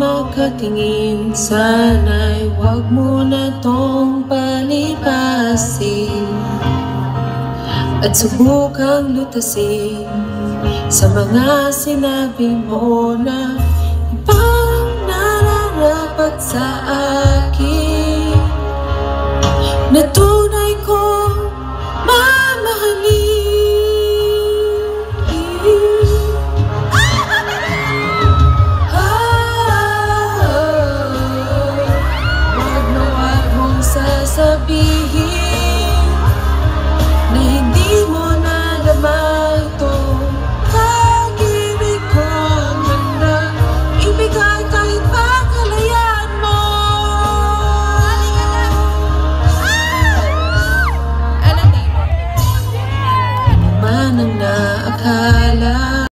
makatingin, sana'y huwag mo na tong palipasin at subukang lutasin sa mga sinabi mo na ibang nararapat sa akin na tunay